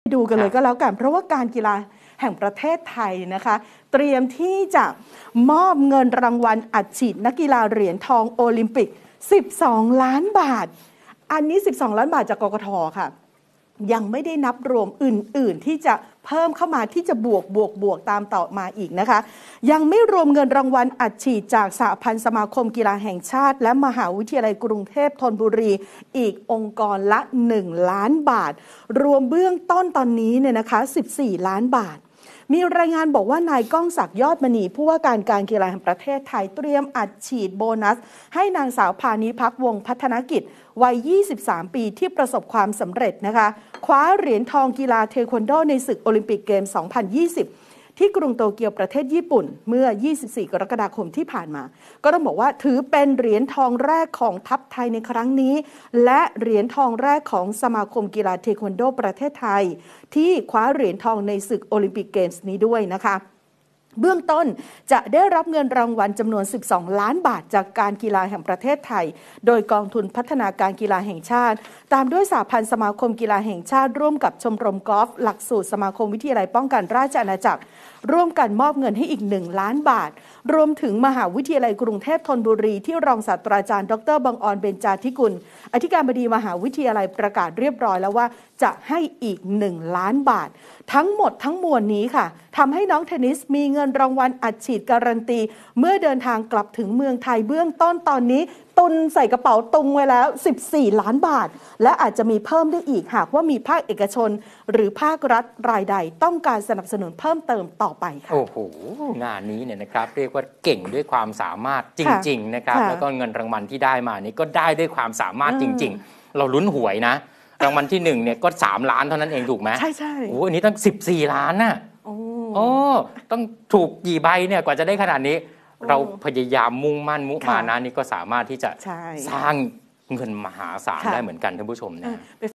ดูกันเลยก็แล้วกันเพราะว่าการกีฬาแห่งประเทศไทยนะคะเตรียมที่จะมอบเงินรางวัลอัดฉีดนักกีฬาเหรียญทองโอลิมปิก12 ล้านบาทอันนี้12 ล้านบาทจากกกท.ค่ะยังไม่ได้นับรวมอื่นๆที่จะเพิ่มเข้ามาที่จะบวกตามต่อมาอีกนะคะยังไม่รวมเงินรางวัลอัดฉีดจากสหพันธ์สมาคมกีฬาแห่งชาติและมหาวิทยาลัยกรุงเทพธนบุรีอีกองค์กรละ1 ล้านบาทรวมเบื้องต้นตอนนี้เนี่ยนะคะ14 ล้านบาทมีรายงานบอกว่านายก้องศักดิ์ยอดมณีผู้ว่าการกีฬาแห่งประเทศไทยเตรียมอัดฉีดโบนัสให้นางสาวพานิพักษ์วงศ์พัฒนกิจวัย23 ปีที่ประสบความสำเร็จนะคะคว้าเหรียญทองกีฬาเทควันโดในศึกโอลิมปิกเกม 2020 ที่กรุงโตเกียวประเทศญี่ปุ่นเมื่อ 24 กรกฎาคมที่ผ่านมาก็ต้องบอกว่าถือเป็นเหรียญทองแรกของทัพไทยในครั้งนี้และเหรียญทองแรกของสมาคมกีฬาเทควันโดประเทศไทยที่คว้าเหรียญทองในศึกโอลิมปิกเกมส์นี้ด้วยนะคะเบื้องต้นจะได้รับเงินรางวัลจำนวน12 ล้านบาทจากการกีฬาแห่งประเทศไทยโดยกองทุนพัฒนาการกีฬาแห่งชาติตามด้วยสหพันธ์สมาคมกีฬาแห่งชาติร่วมกับชมรมกอล์ฟหลักสูตรสมาคมวิทยาลัยป้องกันราชอาณาจักรร่วมกันมอบเงินให้อีก1 ล้านบาทรวมถึงมหาวิทยาลัยกรุงเทพธนบุรีที่รองศาสตราจารย์ดร.บังออนเบญจาธิกุลอธิการบดีมหาวิทยาลัยประกาศเรียบร้อยแล้วว่าจะให้อีก1 ล้านบาททั้งหมดทั้งมวลนี้ค่ะทำให้น้องเทนนิสมีเงินรางวัลอัดฉีดการันตีเมื่อเดินทางกลับถึงเมืองไทยเบื้องต้นตอนนี้ตุนใส่กระเป๋าตุงไว้แล้ว14 ล้านบาทและอาจจะมีเพิ่มได้อีกหากว่ามีภาคเอกชนหรือภาครัฐรายใดต้องการสนับสนุนเพิ่มเติมต่อไปค่ะโอ้โหงานนี้เนี่ยนะครับเรียกว่าเก่งด้วยความสามารถจริงๆนะครับแล้วก็เงินรางวัลที่ได้มานี่ก็ได้ด้วยความสามารถจริงๆเราลุ้นหวยนะรางวัลที่1เนี่ยก็3 ล้านเท่านั้นเองถูกไหมใช่โอ้อันนี้ตั้ง14 ล้านน่ะโอ้ต้องถูกกี่ใบเนี่ยกว่าจะได้ขนาดนี้เราพยายามมุ่งมั่นมุมานะนี่ก็สามารถที่จะสร้างเงินมหาศาลได้เหมือนกันท่านผู้ชมนะ